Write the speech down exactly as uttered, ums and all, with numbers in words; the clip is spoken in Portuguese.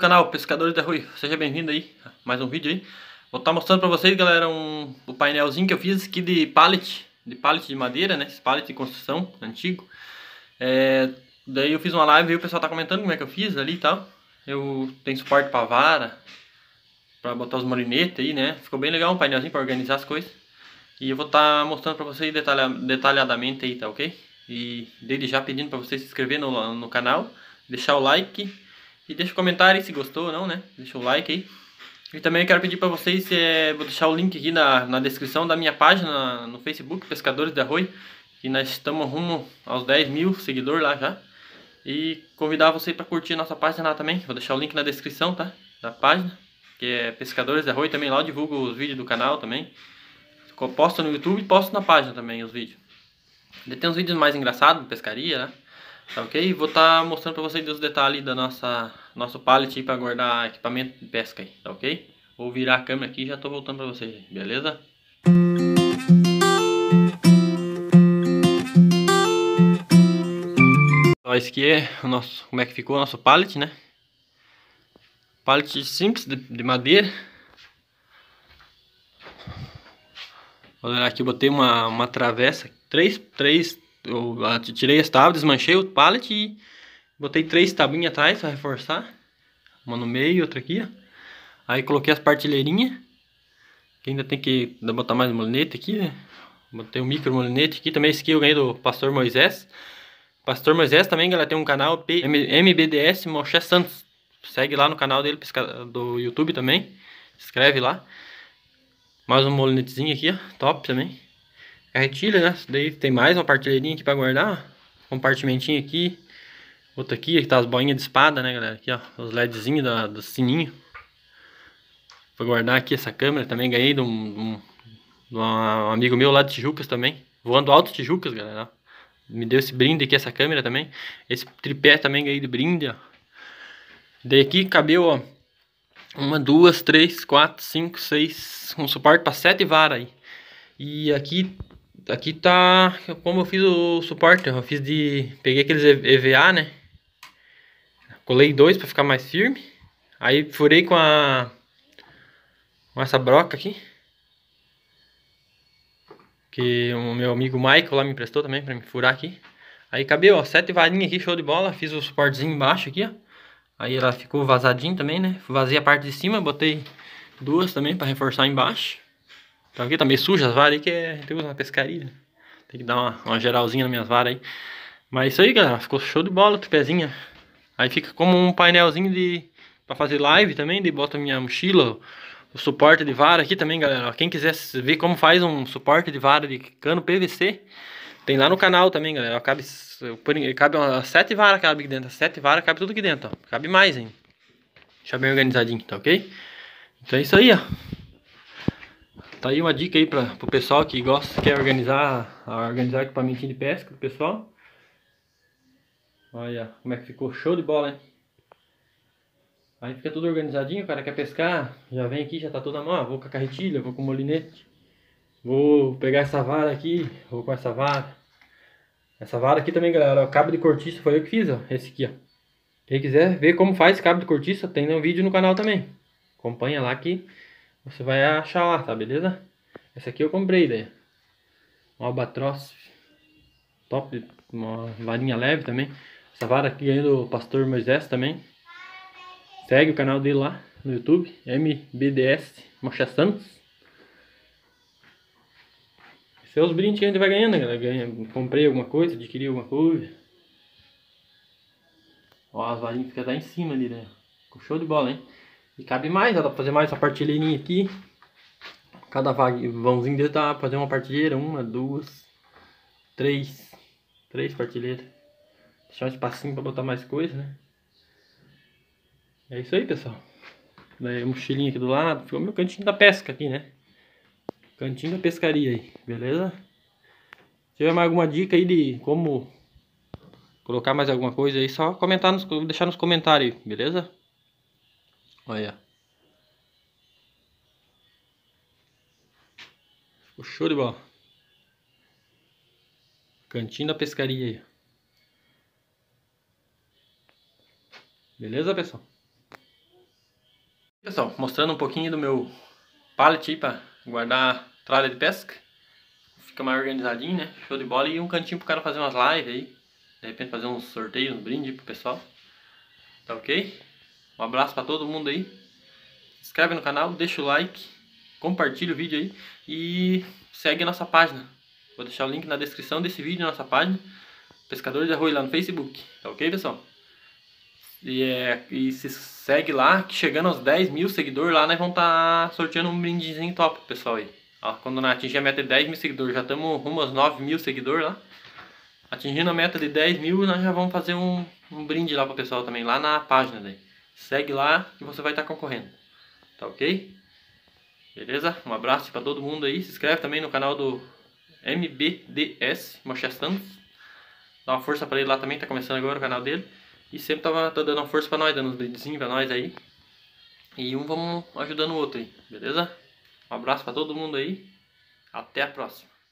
Canal Pescadores de Arroio, seja bem-vindo aí, mais um vídeo aí. Vou estar mostrando pra vocês, galera, um, o painelzinho que eu fiz aqui de pallet, de pallet de madeira, né, esse pallet de construção antigo. É, daí eu fiz uma live e o pessoal tá comentando como é que eu fiz ali e tal. Eu tenho suporte pra vara, pra botar os molinetes aí, né, ficou bem legal um painelzinho pra organizar as coisas. E eu vou estar mostrando pra vocês detalha, detalhadamente aí, tá ok? E desde já pedindo pra vocês se inscrever no, no canal, deixar o like. E deixa um comentário aí se gostou ou não, né? Deixa o like aí. E também quero pedir para vocês, é, vou deixar o link aqui na, na descrição da minha página no Facebook, Pescadores de Arroio. Que nós estamos rumo aos dez mil seguidores lá já. E convidar vocês para curtir a nossa página lá também. Vou deixar o link na descrição, tá? Da página. Que é Pescadores de Arroio também lá. Eu divulgo os vídeos do canal também. Eu posto no YouTube e posto na página também os vídeos. Tem uns vídeos mais engraçados de pescaria, né? Tá ok? Vou estar tá mostrando para vocês os detalhes da nossa nosso pallet para guardar equipamento de pesca aí, tá ok? Vou virar a câmera aqui e já tô voltando para vocês, beleza? Ó, esse aqui é o nosso, como é que ficou o nosso pallet, né? Pallet simples de, de madeira. Olha aqui, eu botei uma, uma travessa, três, três, eu tirei as tábuas, desmanchei o pallet e botei três tabuinhas atrás para reforçar. Uma no meio e outra aqui, ó. Aí coloquei as partilheirinhas. Que ainda tem que botar mais molinete aqui, né? Botei um micro molinete aqui. Também esse aqui eu ganhei do Pastor Moisés. Pastor Moisés também, galera, tem um canal M B D S Moché Santos. Segue lá no canal dele do YouTube também. Inscreve lá. Mais um molinetezinho aqui, ó. Top também. Carretilha, né? Daí tem mais uma partilheirinha aqui pra guardar. Compartimentinho aqui. Outra aqui, aqui tá as boinhas de espada, né, galera? Aqui, ó. Os LEDzinhos da, do sininho. Vou guardar aqui essa câmera. Também ganhei de um, um, de um amigo meu lá de Tijucas também. Voando alto Tijucas, galera. Me deu esse brinde aqui, essa câmera também. Esse tripé também ganhei de brinde, ó. Daí aqui cabeu, ó. Uma, duas, três, quatro, cinco, seis. Um suporte para sete varas aí. E aqui, aqui tá como eu fiz o suporte. Eu fiz de... Peguei aqueles E V A, né? Colei dois para ficar mais firme. Aí furei com a... Com essa broca aqui. Que o meu amigo Michael lá me emprestou também pra me furar aqui. Aí cabeu, ó, sete varinhas aqui, show de bola. Fiz o suportezinho embaixo aqui, ó. Aí ela ficou vazadinho também, né? Vazei a parte de cima, botei duas também pra reforçar embaixo. Então aqui tá meio suja as varas aí, que é, tem que usar na pescaria. Tem que dar uma, uma geralzinha nas minhas varas aí. Mas isso aí, galera, ficou show de bola, tripézinha. Aí fica como um painelzinho de... Pra fazer live também, de bota minha mochila... O suporte de vara aqui também, galera. Quem quiser ver como faz um suporte de vara de cano P V C, tem lá no canal também, galera. Cabe, cabe umas sete varas, cabe aqui dentro. Sete varas, cabe tudo aqui dentro, ó. Cabe mais, hein? Deixa bem organizadinho, tá ok? Então é isso aí, ó. Tá aí uma dica aí pra, pro pessoal que gosta, quer organizar, organizar equipamentinho de pesca do pessoal. Olha como é que ficou, show de bola, hein? Aí fica tudo organizadinho, o cara quer pescar, já vem aqui, já tá tudo na mão, vou com a carretilha, vou com o molinete. Vou pegar essa vara aqui, vou com essa vara. Essa vara aqui também, galera, o cabo de cortiça foi eu que fiz, ó, esse aqui, ó. Quem quiser ver como faz cabo de cortiça, tem um vídeo no canal também. Acompanha lá que você vai achar lá, tá, beleza? Essa aqui eu comprei, daí. Um albatroz top, uma varinha leve também. Essa vara aqui ganhei do Pastor Moisés também. Segue o canal dele lá no YouTube, M B D S Moché Santos. Esses são os brindes que a gente vai ganhando, galera. Ganha, comprei alguma coisa, adquiri alguma coisa. Ó, as varinhas ficam lá em cima ali, né? Ficou show de bola, hein? E cabe mais, dá pra fazer mais uma partilheirinha aqui. Cada vãozinho dele dá pra fazer uma partilheira, uma, duas, três. Três partilheiras. Deixar um espacinho pra botar mais coisa, né? É isso aí, pessoal. Daí a mochilinha aqui do lado. Ficou meu cantinho da pesca aqui, né? Cantinho da pescaria aí, beleza? Se tiver mais alguma dica aí de como colocar mais alguma coisa aí, só comentar, nos, deixar nos comentários, beleza? Olha. Ficou show de bola. Cantinho da pescaria aí. Beleza, pessoal? Pessoal, mostrando um pouquinho do meu pallet aí pra guardar tralha de pesca. Fica mais organizadinho, né? Show de bola. E um cantinho pro cara fazer umas lives aí. De repente fazer uns sorteios, uns brindes pro pessoal. Tá ok? Um abraço pra todo mundo aí. Se inscreve no canal, deixa o like, compartilha o vídeo aí e segue a nossa página. Vou deixar o link na descrição desse vídeo, na nossa página Pescadores de Arroio lá no Facebook. Tá ok, pessoal? E, é, e se segue lá, que chegando aos dez mil seguidores lá, nós vamos estar tá sorteando um brindezinho top pro pessoal aí. Ó, quando nós atingir a meta de dez mil seguidores, já estamos rumo aos nove mil seguidores lá. Atingindo a meta de dez mil, nós já vamos fazer um, um brinde lá pro pessoal também, lá na página daí. Segue lá que você vai estar tá concorrendo. Tá ok? Beleza? Um abraço pra todo mundo aí. Se inscreve também no canal do M B D S Mochê Santos. Dá uma força pra ele lá também, tá começando agora o canal dele. E sempre tava, tá dando uma força pra nós, dando uns brindezinhos pra nós aí. E um vamos ajudando o outro aí, beleza? Um abraço pra todo mundo aí. Até a próxima.